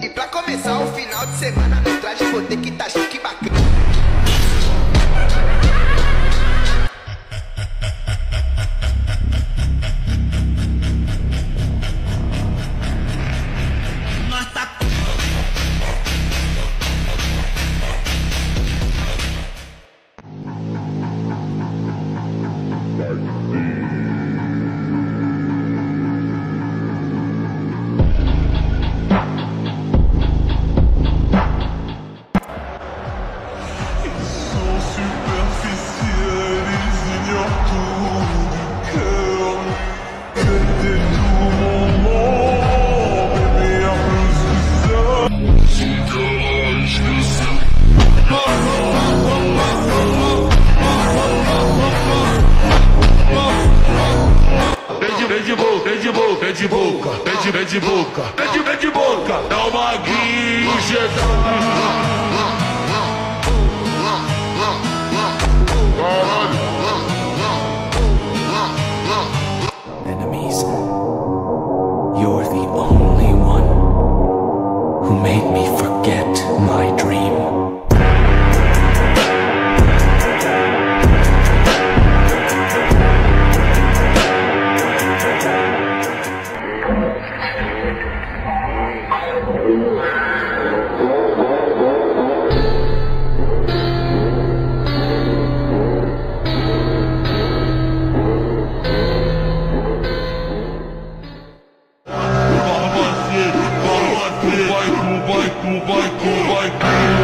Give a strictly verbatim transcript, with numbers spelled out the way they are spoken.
Pra começar o final de semana no traje vou ter que tá chique bacana. De boca, de boca, de boca, de boca, de boca, de de boca, dá uma guincha. Enemies, you're the only one who made me forget my dream. Vai, vai, vai, vai, vai, vai.